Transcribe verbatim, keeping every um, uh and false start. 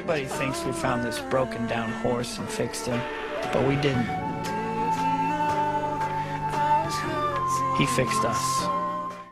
Everybody thinks we found this broken down horse and fixed him, but we didn't. He fixed us.